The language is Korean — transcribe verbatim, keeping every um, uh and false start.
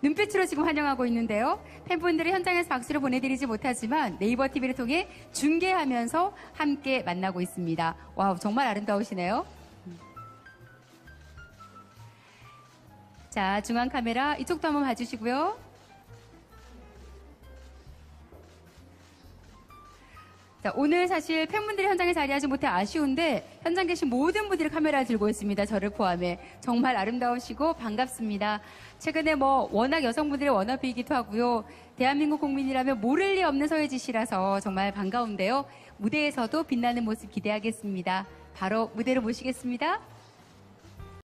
눈빛으로 지금 환영하고 있는데요. 팬분들이 현장에서 박수를 보내드리지 못하지만 네이버 티비를 통해 중계하면서 함께 만나고 있습니다. 와우, 정말 아름다우시네요. 자, 중앙 카메라 이쪽도 한번 봐주시고요. 자, 오늘 사실 팬분들이 현장에 자리하지 못해 아쉬운데 현장 계신 모든 분들이 카메라를 들고 있습니다. 저를 포함해. 정말 아름다우시고 반갑습니다. 최근에 뭐 워낙 여성분들의 워너비이기도 하고요. 대한민국 국민이라면 모를 리 없는 서예지 씨라서 정말 반가운데요. 무대에서도 빛나는 모습 기대하겠습니다. 바로 무대로 모시겠습니다.